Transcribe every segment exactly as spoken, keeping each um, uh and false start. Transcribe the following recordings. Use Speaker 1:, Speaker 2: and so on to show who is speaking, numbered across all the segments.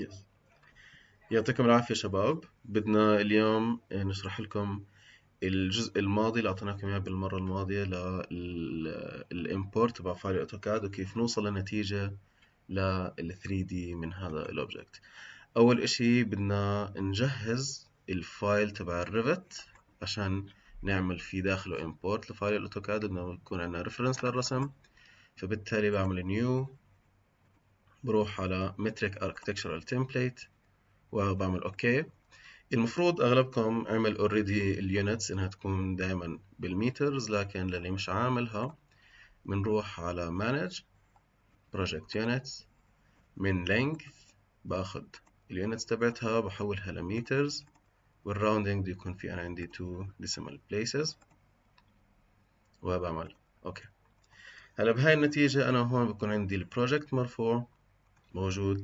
Speaker 1: يس. يعطيكم العافية شباب. بدنا اليوم نشرح لكم الجزء الماضي اللي أعطيناكم إياه بالمرة الماضية للإمبورت تبع فايل أوتوكاد وكيف نوصل لنتيجة لل ثري دي من هذا الأوبجكت. أول إشي بدنا نجهز الفايل تبع الريفت عشان نعمل فيه داخله إمبورت لفايل الأوتوكاد. بدنا يكون عندنا ريفرنس للرسم، فبالتالي بعمل نيو، بروح على metric architectural template وبعمل اوكي. المفروض اغلبكم عمل اوريدي اليونتس انها تكون دائما بالمترز، لكن للي مش عاملها بنروح على manage project units، من length باخذ اليونتس تبعتها بحولها لمترز، والراوندينج بده يكون في انا عندي two decimal places وبعمل اوكي. هلا بهاي النتيجة انا هون بكون عندي البروجكت مرفوع موجود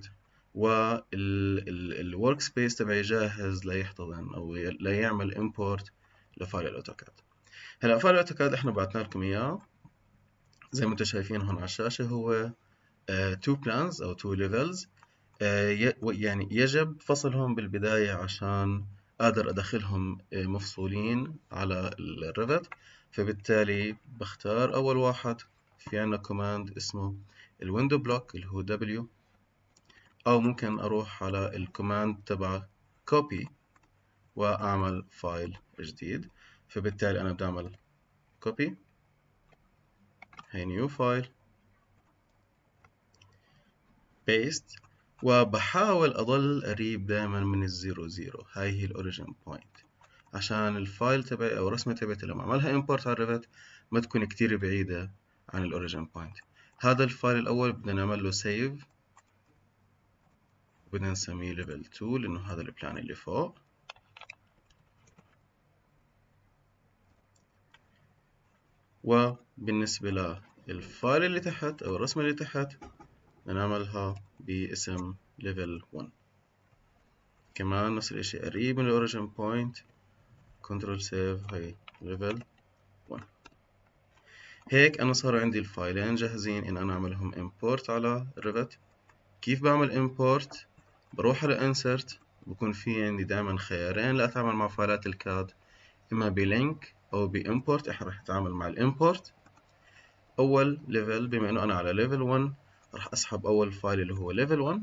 Speaker 1: والورك سبيس تبعي جاهز ليحتضن او ليعمل امبورت لفايل الاوتوكاد. هلا فايل الاوتوكاد احنا بعثنا لكم اياه زي ما انتم شايفين هون على الشاشه، هو تو بلانز او تو ليفلز، يعني يجب فصلهم بالبدايه عشان اقدر ادخلهم مفصولين على الريفت. فبالتالي بختار اول واحد، في عندنا كوماند اسمه الويندو بلوك اللي هو W، أو ممكن أروح على الكوماند تبع copy وأعمل فايل جديد. فبالتالي أنا بدي أعمل copy، هي new file paste، وبحاول أضل قريب دائما من الزيرو زيرو، هاي هي الأوريجين بوينت، عشان الفايل تبعي أو الرسمة تبعتي لما أعملها import على الريفت ما تكون كتير بعيدة عن الأوريجين بوينت. هذا الفايل الأول بدنا نعمل له save، بدنا نسميه level two لأنه هذا البلان اللي فوق. وبالنسبة للفايل اللي تحت أو الرسمة اللي تحت نعملها باسم level one، كمان نفس الاشي قريب من الأوريجين بوينت، كنترول سيف، هي level one. هيك أنا صار عندي الفايلين جاهزين إن أنا أعملهم import على الريفت. كيف بعمل import؟ بروح على insert، بكون في عندي دائما خيارين لأتعامل مع فايلات الكاد، إما بلينك أو بإمبورت. إحنا رح نتعامل مع الإمبورت. أول ليفل بما إنه أنا على ليفل one راح أسحب أول فايل اللي هو ليفل one.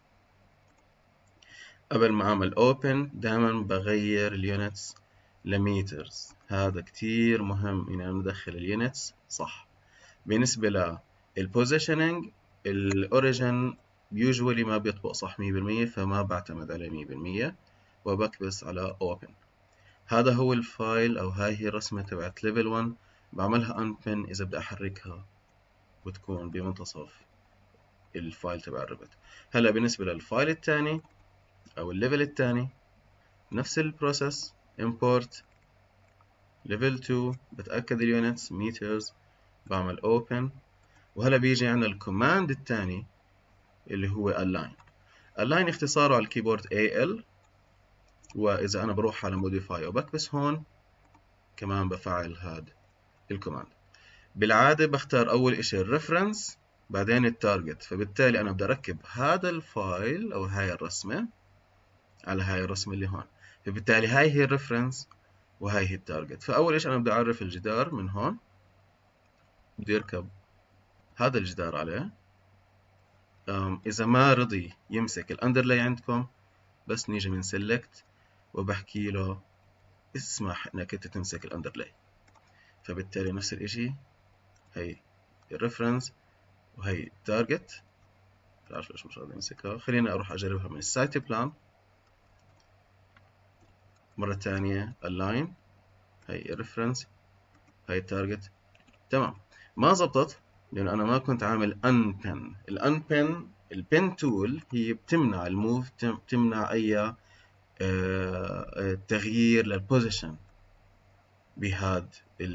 Speaker 1: قبل ما أعمل open دائما بغير اليونتس لميترز، هذا كتير مهم إن أنا ندخل اليونتس صح. بالنسبة للبوزيشننج الأوريجن يوجوالي ما بيطبق صح مية بالمية، فما بعتمد عليه مية بالمية وبكبس على open. هذا هو الفايل أو هاي هي الرسمة تبعت ليفل one، بعملها unpin إذا بدي أحركها وتكون بمنتصف الفايل تبع الريفت. هلا بالنسبة للفايل الثاني أو الليفل الثاني نفس البروسيس، import level two، بتأكد اليونتس meters، بعمل open. وهلا بيجي عنا الكوماند الثاني اللي هو align. align اختصاره على الكيبورد إيه إل، وإذا أنا بروح على modify وبكبس هون كمان بفعل هذا الكوماند. بالعادة بختار أول إشي الريفرنس بعدين التارجت، فبالتالي أنا بدي أركب هذا الفايل أو هاي الرسمة على هاي الرسمة اللي هون، فبالتالي هاي هي الريفرنس وهاي هي التارجت. فأول إيش أنا بدي أعرف الجدار من هون، بدي يركب هذا الجدار عليه. إذا ما رضي يمسك الأندرلاي عندكم بس نيجي من سيلكت وبحكي له اسمح إنك أنت تمسك الأندرلاي، فبالتالي نفس الإشي هي الريفرنس وهي التارجت. بعرف ليش مش راضي يمسكها، خليني أروح أجربها من السايت بلان مرة تانية. align، هي الريفرنس هي التارجت. تمام، ما زبطت لأنه أنا ما كنت عامل unpin. الunpin البن تول هي بتمنع الموف، بتمنع أي تغيير للبوزيشن بهذا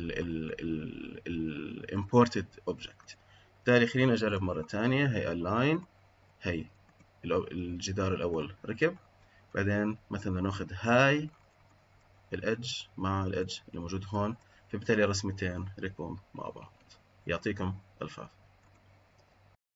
Speaker 1: ال imported object. بالتالي خلينا نجرب مرة تانية. هي align، هي الجدار الأول ركب، بعدين مثلا ناخذ هاي الإدج مع الإدج اللي موجود هون، فبالتالي الرسمتين ركبوا مع بعض. يعطيكم ألف عافية.